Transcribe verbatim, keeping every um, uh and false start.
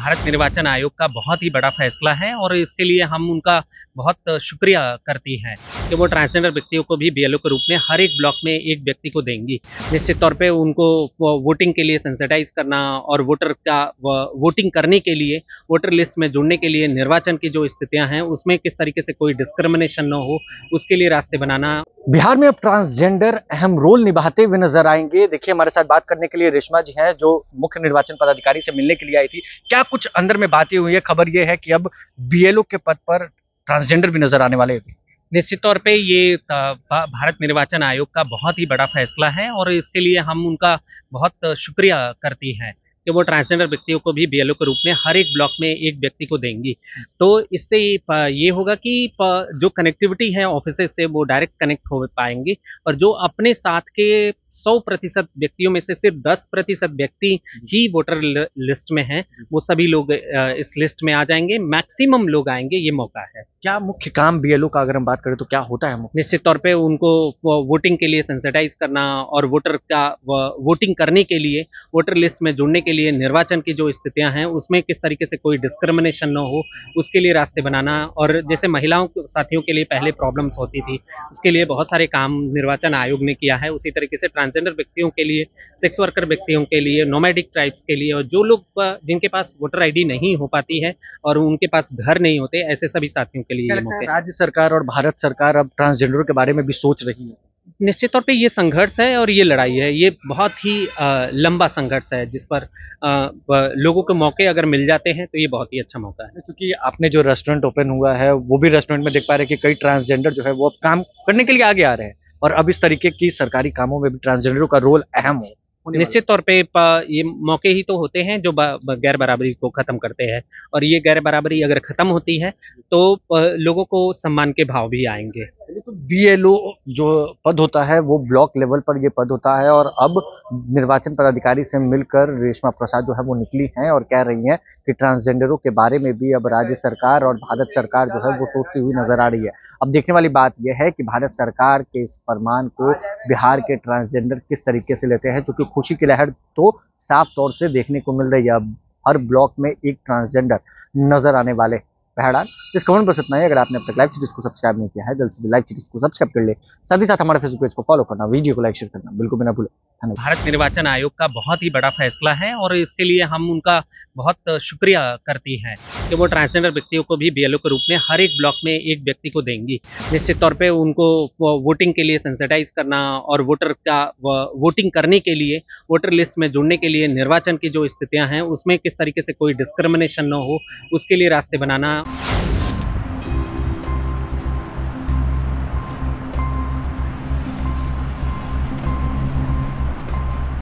भारत निर्वाचन आयोग का बहुत ही बड़ा फैसला है और इसके लिए हम उनका बहुत शुक्रिया करती हैं कि वो ट्रांसजेंडर व्यक्तियों को भी बीएलओ के रूप में हर एक ब्लॉक में एक व्यक्ति को देंगी। निश्चित तौर पे उनको वोटिंग के लिए सेंसिटाइज करना और वोटर का वोटिंग करने के लिए, वोटर लिस्ट में जुड़ने के लिए निर्वाचन की जो स्थितियां हैं उसमें किस तरीके से कोई डिस्क्रिमिनेशन न हो, उसके लिए रास्ते बनाना। बिहार में अब ट्रांसजेंडर अहम रोल निभाते हुए नजर आएंगे। देखिए, हमारे साथ बात करने के लिए रेशमा जी हैं, जो मुख्य निर्वाचन पदाधिकारी से मिलने के लिए आई थी। क्या कुछ अंदर में बातें हुई है? खबर ये है कि अब बीएलओ के पद पर ट्रांसजेंडर भी नजर आने वाले हैं। निश्चित तौर पे ये भारत निर्वाचन आयोग का बहुत ही बड़ा फैसला है और इसके लिए हम उनका बहुत शुक्रिया करती हैं कि वो ट्रांसजेंडर व्यक्तियों को भी बीएलओ के रूप में हर एक ब्लॉक में एक व्यक्ति को देंगी। तो इससे ये होगा कि जो कनेक्टिविटी है ऑफिसेज से वो डायरेक्ट कनेक्ट हो पाएंगी और जो अपने साथ के सौ प्रतिशत व्यक्तियों में से सिर्फ दस प्रतिशत व्यक्ति ही वोटर लिस्ट में हैं, वो सभी लोग इस लिस्ट में आ जाएंगे। मैक्सिमम लोग आएंगे, ये मौका है। क्या मुख्य काम बीएलओ का अगर हम बात करें तो क्या होता है? निश्चित तौर पे उनको वोटिंग के लिए सेंसिटाइज करना और वोटर का वोटिंग करने के लिए, वोटर लिस्ट में जुड़ने के लिए निर्वाचन की जो स्थितियां हैं उसमें किस तरीके से कोई डिस्क्रिमिनेशन न हो, उसके लिए रास्ते बनाना। और जैसे महिलाओं साथियों के लिए पहले प्रॉब्लम्स होती थी, उसके लिए बहुत सारे काम निर्वाचन आयोग ने किया है। उसी तरीके से ट्रांसजेंडर व्यक्तियों के लिए, सेक्स वर्कर व्यक्तियों के लिए, नोमैडिक ट्राइब्स के लिए और जो लोग जिनके पास वोटर आईडी नहीं हो पाती है और उनके पास घर नहीं होते, ऐसे सभी साथियों के लिए ये मौके। राज्य सरकार और भारत सरकार अब ट्रांसजेंडर के बारे में भी सोच रही है। निश्चित तौर पे ये संघर्ष है और ये लड़ाई है, ये बहुत ही आ, लंबा संघर्ष है जिस पर आ, लोगों को मौके अगर मिल जाते हैं तो ये बहुत ही अच्छा मौका है। क्योंकि आपने जो रेस्टोरेंट ओपन हुआ है वो भी रेस्टोरेंट में देख पा रहे हैं कि कई ट्रांसजेंडर जो है वो अब काम करने के लिए आगे आ रहे हैं और अब इस तरीके की सरकारी कामों में भी ट्रांसजेंडरों का रोल अहम है। निश्चित तौर पे ये मौके ही तो होते हैं जो गैर बराबरी को खत्म करते हैं और ये गैर बराबरी अगर खत्म होती है तो लोगों को सम्मान के भाव भी आएंगे। तो बीएलओ जो पद होता है वो ब्लॉक लेवल पर ये पद होता है और अब निर्वाचन पदाधिकारी से मिलकर रेशमा प्रसाद जो है वो निकली हैं और कह रही हैं कि ट्रांसजेंडरों के बारे में भी अब राज्य सरकार और भारत सरकार जो है वो सोचती हुई नजर आ रही है। अब देखने वाली बात यह है कि भारत सरकार के इस फरमान को बिहार के ट्रांसजेंडर किस तरीके से लेते हैं, क्योंकि खुशी की लहर तो साफ तौर से देखने को मिल रही है। अब हर ब्लॉक में एक ट्रांसजेंडर नजर आने वाले। बहरहाल इस खबर पर इतना ही। अगर आपने अब तक लाइव सीरीज को सब्सक्राइब नहीं किया है, जल्द से लाइव सीरीज को सब्सक्राइब कर ले। साथ ही साथ हमारे फेसबुक पेज को फॉलो करना, वीडियो को लाइक शेयर करना बिल्कुल भी ना भूलें। भारत निर्वाचन आयोग का बहुत ही बड़ा फैसला है और इसके लिए हम उनका बहुत शुक्रिया करती हैं कि वो ट्रांसजेंडर व्यक्तियों को भी बीएलओ के रूप में हर एक ब्लॉक में एक व्यक्ति को देंगी। निश्चित तौर पे उनको वोटिंग के लिए सेंसिटाइज करना और वोटर का वोटिंग करने के लिए, वोटर लिस्ट में जुड़ने के लिए निर्वाचन की जो स्थितियां हैं उसमें किस तरीके से कोई डिस्क्रिमिनेशन न हो, उसके लिए रास्ते बनाना।